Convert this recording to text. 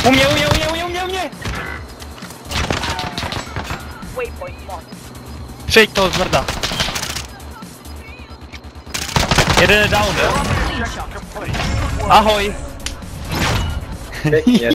U mě! Přejď toho zmrda. Jeden je down, jo? Ahoj. Pěkně.